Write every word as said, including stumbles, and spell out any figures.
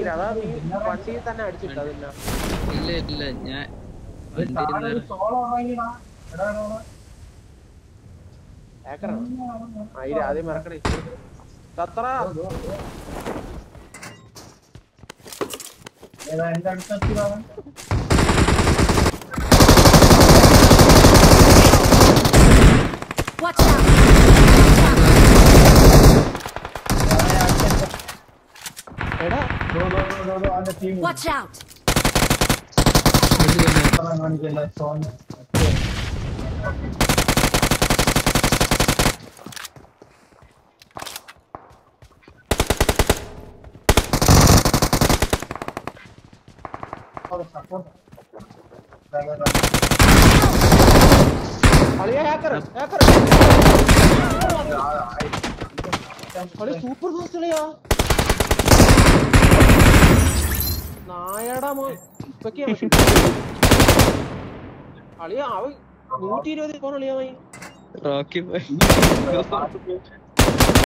അതാ നീ വണ്ടിയിൽ തന്നെ അടിച്ചിട്ട് അതെല്ലാം. ഇല്ല ഇല്ല ഞാൻ ആദ്യം മറക്കണേ തത്ര എന്റെ അടുത്തെത്തിയതാണ്. Watch out! Watch out! Super fast നായടാ മോ അളിയാ അവൻ നൂറ്റി ഇരുപതിൽ പോണ അളിയാ റോക്കി